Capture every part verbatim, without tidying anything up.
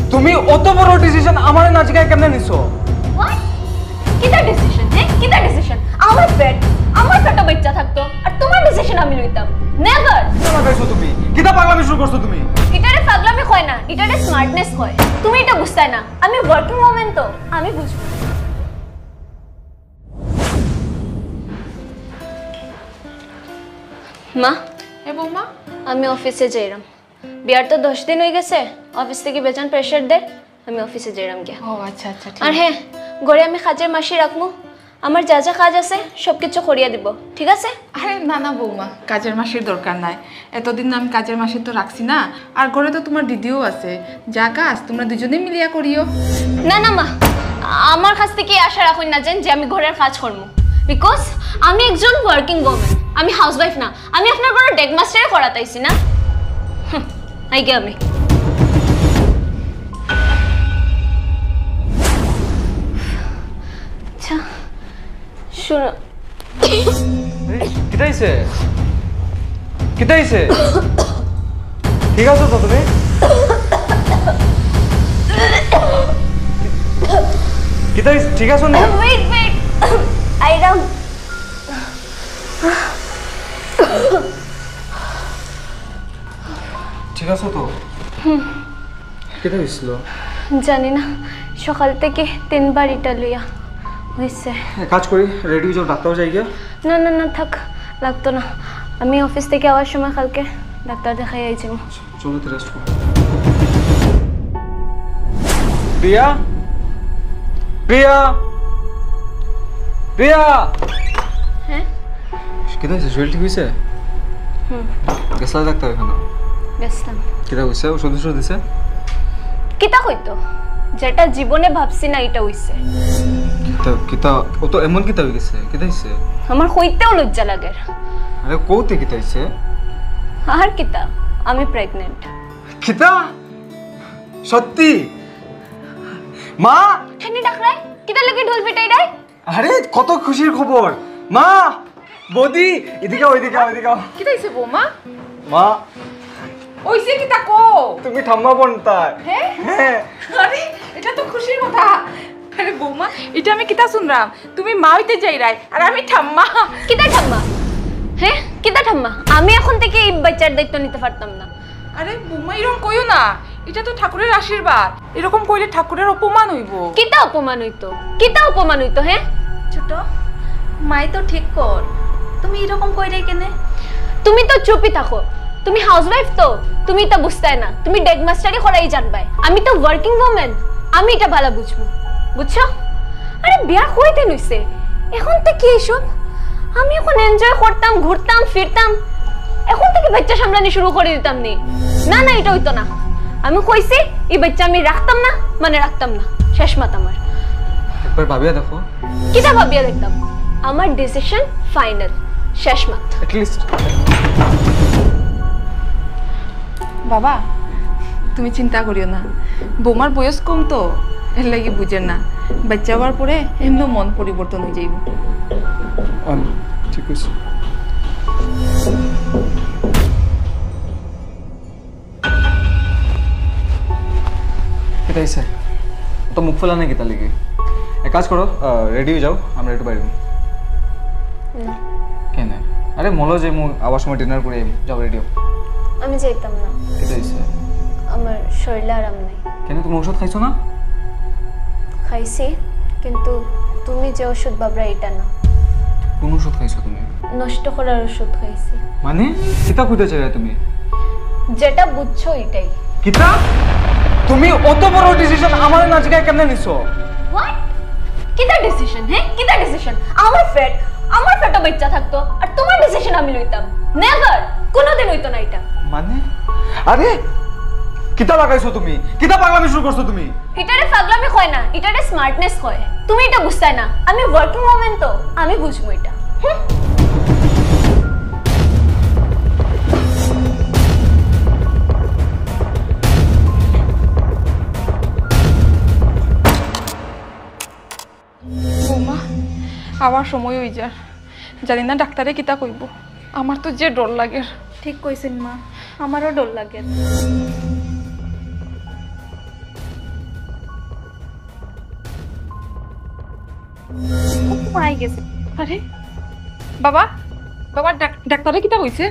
তুমি অত বড় ডিসিশন আমার না জিগায় কেমনে নিছো? হোয়াট? কিটা ডিসিশন? হ্যাঁ কিটা ডিসিশন? আমার পেট আমার পেটে বাচ্চা থাকতো আর তোমার ডিসিশন আমি লইতাম? নেভার। কিটা লাগাইছো তুমি? কিটা পাগলামি শুরু করছো তুমি? এটারে পাগলামি কয় না, এটারে স্মার্টনেস কয়। তুমি এটা বুঝতাই না, আমি ওয়ার্কিং ওম্যান তো, আমি বুঝবো। মা, এ বৌমা, আমি অফিসে যাইরাম। বিয়ার তো দশ দিন হয়ে গেছে, অফিস থেকে বেজান প্রেশার দেয়, আমি অফিসে যাইরাম গিয়া। ও আচ্ছা আচ্ছা ঠিক। আর হ্যাঁ, ঘরে আমি কাজের মাসি রাখবো, আমার যা যা কাজ আছে সব কিছু করিয়া দিব, ঠিক আছে? আরে না না বৌমা, কাজের মাসের দরকার নাই। এতদিন আমি কাজের মাসে তো রাখছি না, আর ঘরে তো তোমার দিদিও আছে, যা কাজ তোমরা দুজনে মিলিয়া করিও। না না মা, আমার কাছ থেকে আশা রাখুন না যেন যে আমি ঘরের কাজ করবো, বিকজ আমি একজন ওয়ার্কিং ওম্যান, আমি হাউসওয়াইফ না। আমি আপনার ঘরে ডেক মাস্টারে করাতাইছি না, আই গে আমি। আচ্ছা শুনো, কিটাইছে কিটাইছে ঠিক আছে তো তুমি? কিটাইছে ঠিক আছে না? ওয়েট ওয়েট, আইরাম। ঠিক আছে তো? কিটা হইছিল? জানি না, সকাল থেকে তিনবার এটা লইয়া হয়েছে। কাজ করি, রেডি হয়ে যাও, ডাক্তার যাই গিয়া। না না না থাক, লাগতো না। আমি অফিস থেকে আওয়ার সময় কালকে ডাক্তার দেখাই আইছি। চলো তো রেস্ট করো। প্রিয়া প্রিয়া প্রিয়া, হ্যাঁ কিটা হইছে? শরীর ঠিক হইছে? হুম গেছলা ডাক্তার এখানে? গেছিলাম। কিটা হইছে? ওষুধ ওষুধ দিছে? কিতা হইতো, যেটা জীবনে ভাবছি না এটা হইছে। কিতা কিতা ও তো এমন কিতা হই গেছে? কিতা হইছে? আমার হইতেও লজ্জা লাগে। আরে কোতে কিতা হইছে? আর কিতা, আমি প্রেগনেন্ট। কিতা? সত্যি? মা, হেনি ডাকরাই কিতা লাগি ঢোল পিটাই রাই? আরে কত খুশির খবর। মা, বৌদি, এদিকে ওইদিকে ওইদিকে। কি তাইছে বৌমা? মা, ওইছে কি তা কো? তুমি ঠাম্মা বনতা? হ্যাঁ হ্যাঁ। আরে এটা তো খুশির কথা। আরে বৌমা, এটা আমি কিতা শুনলাম, তুমি মা হইতে যাই রাই আর আমি ঠাম্মা। কিতা ঠাম্মা? হ্যাঁ কিতা ঠাম্মা? আমি এখন থেকে এই বাচ্চার দায়িত্ব নিতে পারতাম না। আরে বৌমা এরকম কইও না, এটা তো ঠাকুরের আশীর্বাদ, এরকম কইলে ঠাকুরের অপমান হইব। কিতা অপমান হইতো? কিতা অপমান হইতো? হ্যাঁ ছোট মাই তো ঠিক কর, তুমি এরকম কইরে কেনে? তুমি তো চুপই থাকো, তুমি হাউসওয়াইফ তো, তুমি এটা বুঝতাই না, তুমি ডেক মাস্টারই করাই জানবাই। আমি তো ওয়ার্কিং ওম্যান, আমি এটা ভালো বুঝবো, বুঝছো? আরে বিয়া হইতে লইছে, এখন তো কি এসব? আমি এখন এনজয় করতাম, ঘুরতাম ফিরতাম, এখন থেকে বাচ্চা সামলানি শুরু করে দিতাম নি। না না এটা হইতো না, আমি কইছি এই বাচ্চা আমি রাখতাম না, মানে রাখতাম না, শেষ মাত আমার। একবার ভাবিয়া দেখো। কিটা ভাবিয়া দেখতাম? আমার ডিসিশন ফাইনাল, শেষ মাত। এট লিস্ট বাবা তুমি চিন্তা করিও না, বৌমার বয়স কম তো, এর লাগি বুঝেন না, বাচ্চা হওয়ার পরে এমনি মন পরিবর্তন হয়ে যাইব। ঠিক আছে। কেটাইছে তো মুখ ফেলা নাই কেতা লেগে? এক কাজ করো, রেডি হয়ে যাও, আমরা একটু বাইরে। কেন? আরে মলো যে মু আবার সময় ডিনার করে যাও, রেডি হও। আমি যাইতাম না, কেটাইছে? আমার শরীরে আরাম নাই। কেন তুমি ওষুধ খাইছো না? খাইছি, কিন্তু তুমি যে ওষুধ বাবরা এটা না। কোন ওষুধ খাইছো তুমি? নষ্ট করার ওষুধ খাইছি। মানে কিতা কইতে চাইরা তুমি? যেটা বুঝছো এটাই। কিতা? তুমি অত বড় ডিসিশন আমার না জিগায় কেমনে নিছো? হোয়াট? কিতা ডিসিশন? হ্যাঁ কিতা ডিসিশন? আমার পেট আমার পেটে বাচ্চা থাকতো আর তোমার ডিসিশন আমি লইতাম? নেভার, কোনোদিন হইতো না এটা। মানে আরে কিতা লাগাইছো তুমি? কিতা পাগলামি শুরু করছো তুমি? এটারে পাগলামি কয় না, এটারে স্মার্টনেস কয়। তুমি এটা বুঝতাই না, আমি ওয়ার্কিং ওম্যান তো, আমি বুঝবো এটা। বৌমা আবার সময় হয়ে যার, জানি না ডাক্তারে কিতা কইব, আমার তো যে ডর লাগে। ঠিক কইছেন মা, আমারও ডর লাগে। মাই গেছে। আরে বাবা বাবা ডাক- ডাক্তারে কিতা কইছে?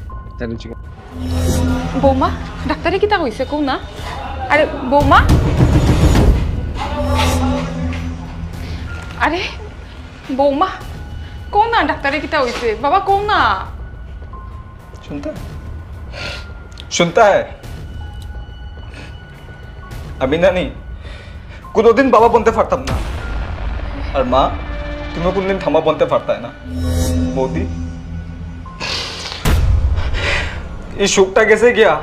বৌমা ডাক্তারে কিতা কইছে কও না। আরে বৌমা, আরে বৌমা কও না ডাক্তারে কিতা হইছে। বাবা কও না। सुनता है सुनता है আমি না নি কোনোদিন বাবা বলতে পারতাম না, আর মা তুমি কোনদিন থামা বলতে পারতাই না। বৌদি এই সুখটা গেছে গিয়া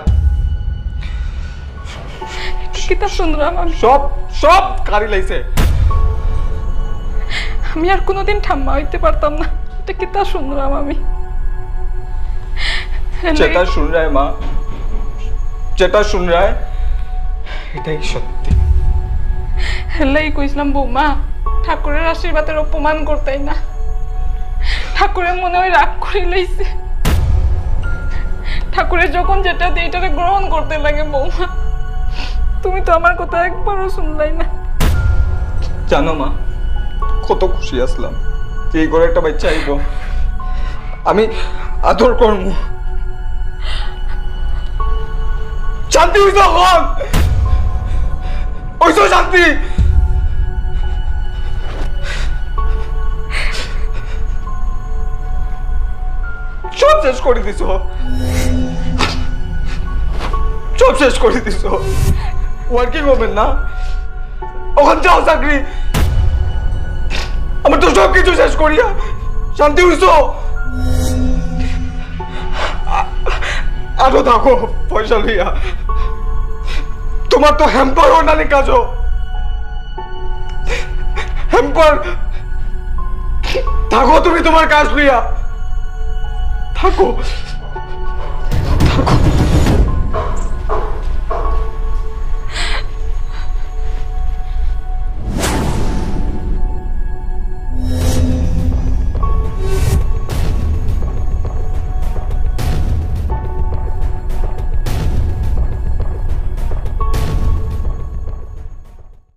কিতা শুনলাম আমি। সব সব কারি লাইছে। আমি আর কোনোদিন ঠাম্মা হইতে পারতাম না। এটা কিতা শুনলাম আমি। যেটা শুন রা মা, যেটা শুন রা এটাই সত্যি। হেলাই কইছিলাম বৌমা ঠাকুরের আশীর্বাদের অপমান করতেই না। ঠাকুরের মনে হয় রাগ করে লইছে। ঠাকুরের যখন যেটা দিয়ে এটাকে গ্রহণ করতে লাগে বৌমা। তুমি তো আমার কথা একবারও শুনলাই না। জানো মা কত খুশি আসলাম যে এই ঘরে একটা বাচ্চা আইব, আমি আদর করব। শান্তি হইছ হন হইছ শান্তি। সব শেষ করে দিছ, সব শেষ করে দিছ। ওয়ার্কিং ওমেন না, ওখানে যাও চাকরি। আমার তো সব কিছু শেষ করিয়া শান্তি হইছ। আরো থাকো পয়সা লইয়া, তোমার তো হ্যাম্পার নানি কাজও। হ্যাম্পার থাকো তুমি তোমার কাজ লইয়া, থাকো থাকো।